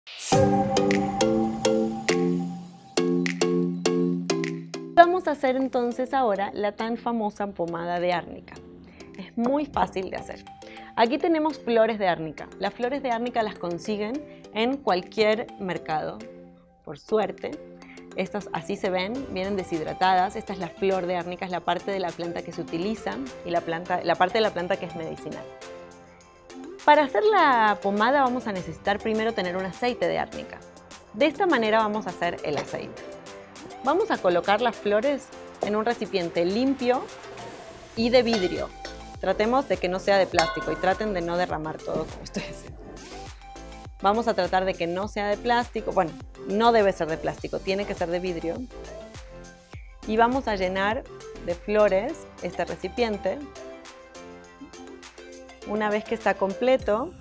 Vamos a hacer entonces ahora la tan famosa pomada de árnica. Es muy fácil de hacer. Aquí tenemos flores de árnica. Las flores de árnica las consiguen en cualquier mercado, por suerte. Estas así se ven, vienen deshidratadas. Esta es la flor de árnica, es la parte de la planta que se utiliza y la parte de la planta que es medicinal. Para hacer la pomada vamos a necesitar primero tener un aceite de árnica. De esta manera vamos a hacer el aceite. Vamos a colocar las flores en un recipiente limpio y de vidrio. Tratemos de que no sea de plástico y traten de no derramar todo como estoy haciendo. Vamos a tratar de que no sea de plástico. Bueno, no debe ser de plástico, tiene que ser de vidrio. Y vamos a llenar de flores este recipiente. Una vez que está completo,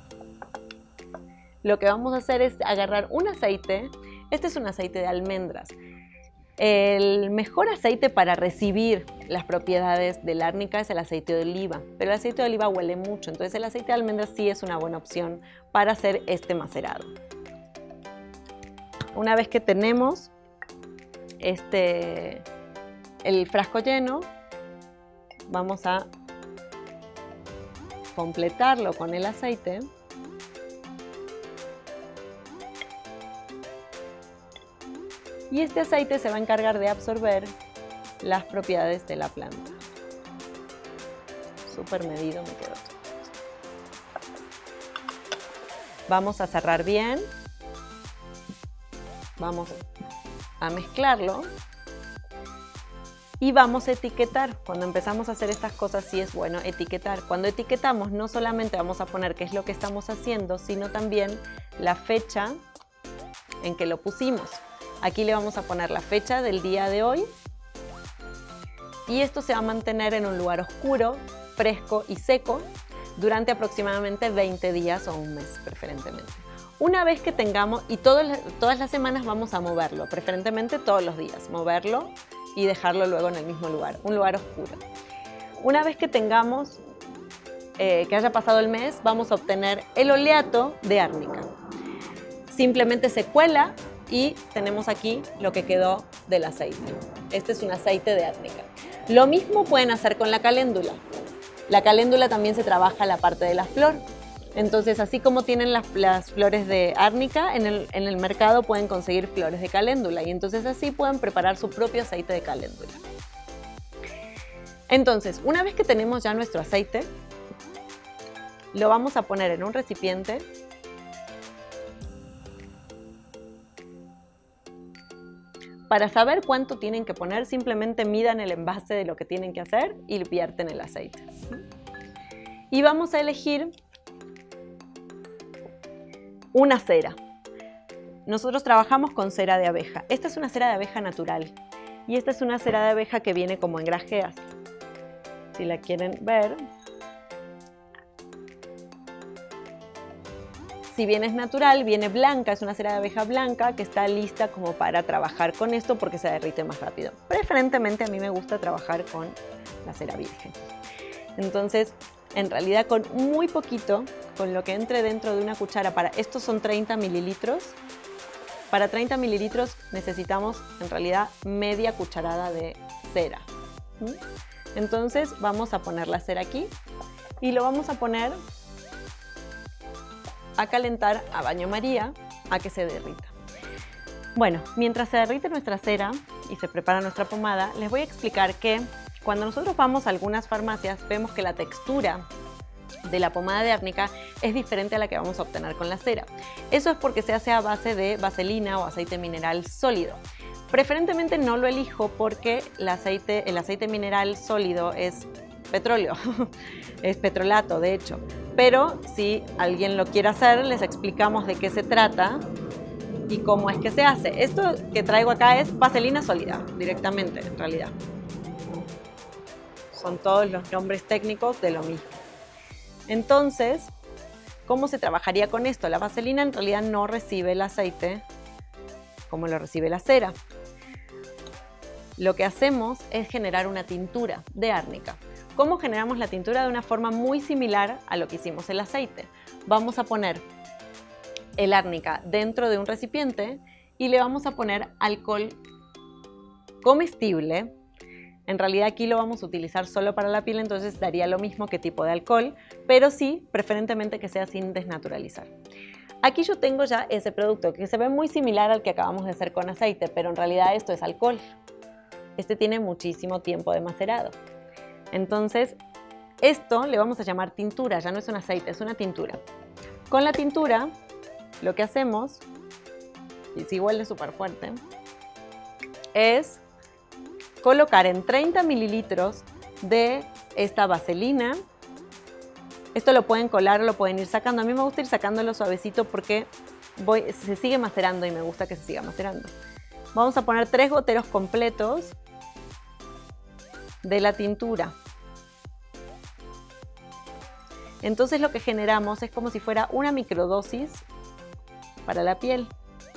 lo que vamos a hacer es agarrar un aceite. Este es un aceite de almendras. El mejor aceite para recibir las propiedades del árnica es el aceite de oliva, pero el aceite de oliva huele mucho, entonces el aceite de almendras sí es una buena opción para hacer este macerado. Una vez que tenemos el frasco lleno, vamos a completarlo con el aceite. Y este aceite se va a encargar de absorber las propiedades de la planta. Súper medido me quedó. Vamos a cerrar bien. Vamos a mezclarlo. Y vamos a etiquetar. Cuando empezamos a hacer estas cosas sí es bueno etiquetar. Cuando etiquetamos no solamente vamos a poner qué es lo que estamos haciendo, sino también la fecha en que lo pusimos. Aquí le vamos a poner la fecha del día de hoy y esto se va a mantener en un lugar oscuro, fresco y seco durante aproximadamente 20 días o un mes preferentemente. Una vez que tengamos, y todas las semanas vamos a moverlo, preferentemente todos los días, moverlo y dejarlo luego en el mismo lugar, un lugar oscuro. Una vez que tengamos, que haya pasado el mes, vamos a obtener el oleato de árnica. Simplemente se cuela y tenemos aquí lo que quedó del aceite. Este es un aceite de árnica. Lo mismo pueden hacer con la caléndula. La caléndula también se trabaja la parte de la flor. Entonces, así como tienen las flores de árnica, en el mercado pueden conseguir flores de caléndula y entonces así pueden preparar su propio aceite de caléndula. Entonces, una vez que tenemos ya nuestro aceite, lo vamos a poner en un recipiente. Para saber cuánto tienen que poner, simplemente midan el envase de lo que tienen que hacer y vierten el aceite. Y vamos a elegir una cera. Nosotros trabajamos con cera de abeja. Esta es una cera de abeja natural y esta es una cera de abeja que viene como en grajeas. Si la quieren ver. Si bien es natural, viene blanca, es una cera de abeja blanca que está lista como para trabajar con esto porque se derrite más rápido. Preferentemente a mí me gusta trabajar con la cera virgen. Entonces, en realidad con muy poquito, con lo que entre dentro de una cuchara, estos son 30 mililitros, para 30 mililitros necesitamos en realidad media cucharada de cera. Entonces vamos a poner la cera aquí y lo vamos a poner a calentar a baño María a que se derrita. Bueno, mientras se derrite nuestra cera y se prepara nuestra pomada, les voy a explicar que cuando nosotros vamos a algunas farmacias vemos que la textura de la pomada de árnica es diferente a la que vamos a obtener con la cera. Eso es porque se hace a base de vaselina o aceite mineral sólido. Preferentemente no lo elijo porque el aceite mineral sólido es petróleo, es petrolato de hecho. Pero si alguien lo quiere hacer, les explicamos de qué se trata y cómo es que se hace. Esto que traigo acá es vaselina sólida, directamente en realidad. Son todos los nombres técnicos de lo mismo. Entonces, ¿cómo se trabajaría con esto? La vaselina en realidad no recibe el aceite como lo recibe la cera. Lo que hacemos es generar una tintura de árnica. ¿Cómo generamos la tintura? De una forma muy similar a lo que hicimos el aceite. Vamos a poner el árnica dentro de un recipiente y le vamos a poner alcohol comestible. En realidad aquí lo vamos a utilizar solo para la piel, entonces daría lo mismo qué tipo de alcohol, pero sí, preferentemente que sea sin desnaturalizar. Aquí yo tengo ya ese producto que se ve muy similar al que acabamos de hacer con aceite, pero en realidad esto es alcohol. Este tiene muchísimo tiempo de macerado. Entonces, esto le vamos a llamar tintura, ya no es un aceite, es una tintura. Con la tintura, lo que hacemos, y si huele súper fuerte, es colocar en 30 mililitros de esta vaselina. Esto lo pueden colar o lo pueden ir sacando. A mí me gusta ir sacándolo suavecito porque se sigue macerando y me gusta que se siga macerando. Vamos a poner 3 goteros completos de la tintura. Entonces lo que generamos es como si fuera una microdosis para la piel.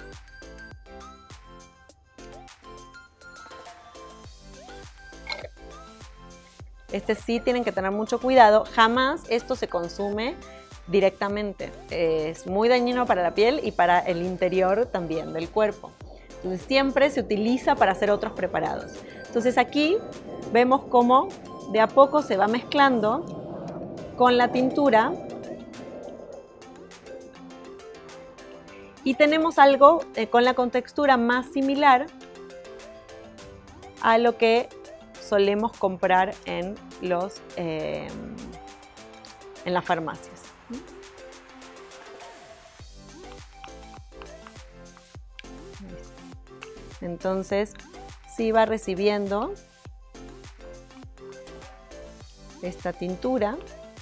Este sí tienen que tener mucho cuidado, jamás esto se consume directamente. Es muy dañino para la piel y para el interior también del cuerpo. Entonces siempre se utiliza para hacer otros preparados. Entonces aquí vemos cómo de a poco se va mezclando con la tintura y tenemos algo con la contextura más similar a lo que solemos comprar en las farmacias. Entonces, sí va recibiendo esta tintura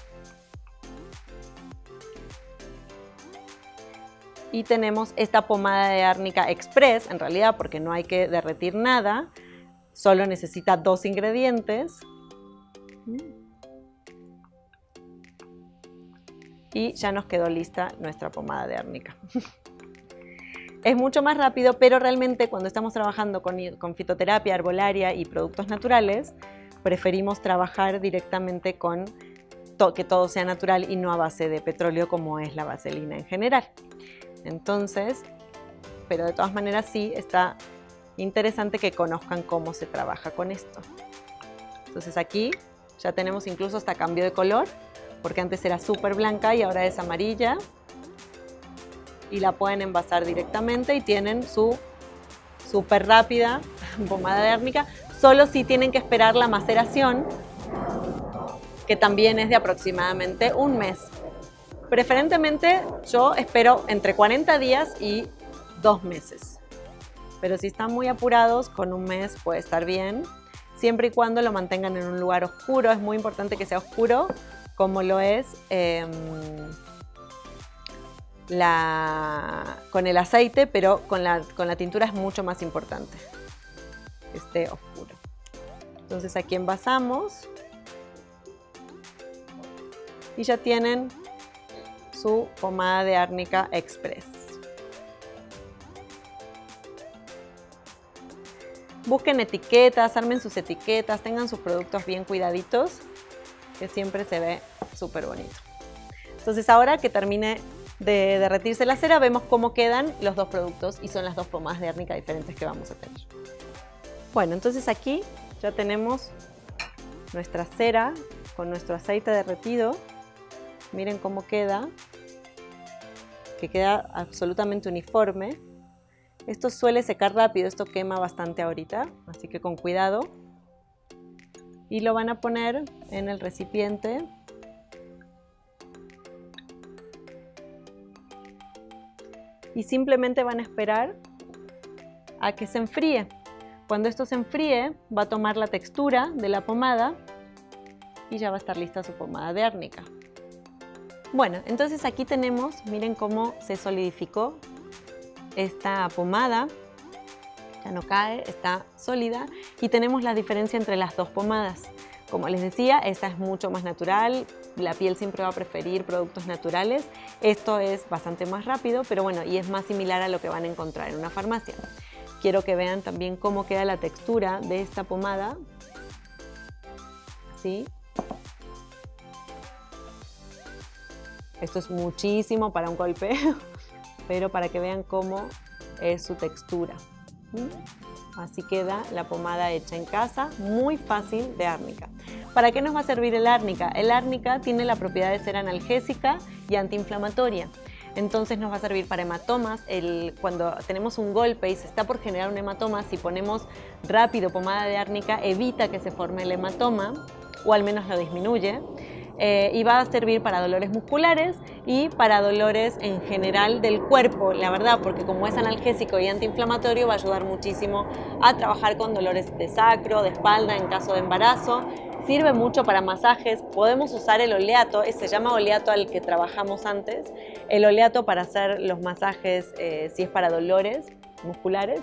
y tenemos esta pomada de árnica express, en realidad porque no hay que derretir nada. Solo necesita 2 ingredientes. Y ya nos quedó lista nuestra pomada de árnica. Es mucho más rápido, pero realmente cuando estamos trabajando con fitoterapia, herbolaria y productos naturales, preferimos trabajar directamente con que todo sea natural y no a base de petróleo como es la vaselina en general. Entonces, pero de todas maneras sí está interesante que conozcan cómo se trabaja con esto. Entonces aquí ya tenemos incluso hasta cambio de color, porque antes era súper blanca y ahora es amarilla. Y la pueden envasar directamente y tienen su súper rápida pomada de árnica. Solo si tienen que esperar la maceración, que también es de aproximadamente un mes. Preferentemente yo espero entre 40 días y 2 meses. Pero si están muy apurados, con un mes puede estar bien, siempre y cuando lo mantengan en un lugar oscuro. Es muy importante que sea oscuro, como lo es con el aceite, pero con la tintura es mucho más importante que esté oscuro. Entonces aquí envasamos y ya tienen su pomada de árnica express. Busquen etiquetas, armen sus etiquetas, tengan sus productos bien cuidaditos, que siempre se ve súper bonito. Entonces ahora que termine de derretirse la cera, vemos cómo quedan los 2 productos y son las 2 pomadas de árnica diferentes que vamos a tener. Bueno, entonces aquí ya tenemos nuestra cera con nuestro aceite derretido. Miren cómo queda, que queda absolutamente uniforme. Esto suele secar rápido, esto quema bastante ahorita, así que con cuidado. Y lo van a poner en el recipiente. Y simplemente van a esperar a que se enfríe. Cuando esto se enfríe, va a tomar la textura de la pomada y ya va a estar lista su pomada de árnica. Bueno, entonces aquí tenemos, miren cómo se solidificó esta pomada. Ya no cae, está sólida y tenemos la diferencia entre las 2 pomadas. Como les decía, esta es mucho más natural, la piel siempre va a preferir productos naturales. Esto es bastante más rápido, pero bueno, y es más similar a lo que van a encontrar en una farmacia. Quiero que vean también cómo queda la textura de esta pomada. ¿Sí? Esto es muchísimo para un golpe. pero para que vean cómo es su textura. Así queda la pomada hecha en casa, muy fácil de árnica. ¿Para qué nos va a servir el árnica? El árnica tiene la propiedad de ser analgésica y antiinflamatoria. Entonces nos va a servir para hematomas. Cuando tenemos un golpe y se está por generar un hematoma, si ponemos rápido pomada de árnica, evita que se forme el hematoma, o al menos lo disminuye. Y va a servir para dolores musculares y para dolores en general del cuerpo, la verdad, porque como es analgésico y antiinflamatorio va a ayudar muchísimo a trabajar con dolores de sacro, de espalda en caso de embarazo. Sirve mucho para masajes. Podemos usar el oleato, se llama oleato al que trabajamos antes, el oleato para hacer los masajes si es para dolores musculares.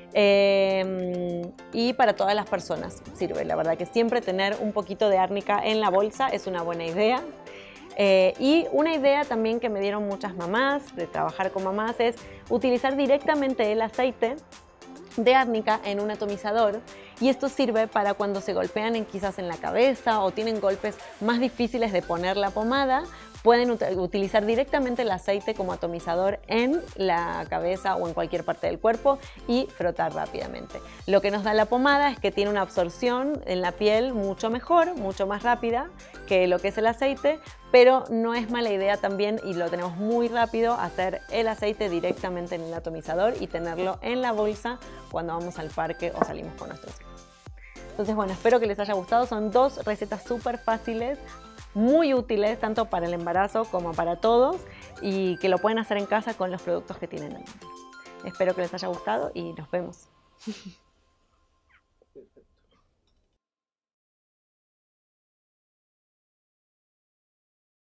Y para todas las personas sirve, la verdad que siempre tener un poquito de árnica en la bolsa es una buena idea. Y una idea también que me dieron muchas mamás de trabajar con mamás es utilizar directamente el aceite de árnica en un atomizador, y esto sirve para cuando se golpean quizás en la cabeza o tienen golpes más difíciles de poner la pomada. Pueden utilizar directamente el aceite como atomizador en la cabeza o en cualquier parte del cuerpo y frotar rápidamente. Lo que nos da la pomada es que tiene una absorción en la piel mucho mejor, mucho más rápida que lo que es el aceite, pero no es mala idea también, y lo tenemos muy rápido, hacer el aceite directamente en el atomizador y tenerlo en la bolsa cuando vamos al parque o salimos con nuestros hijos. Entonces, bueno, espero que les haya gustado. Son dos recetas súper fáciles, muy útiles tanto para el embarazo como para todos, y que lo pueden hacer en casa con los productos que tienen en mano. Espero que les haya gustado y nos vemos.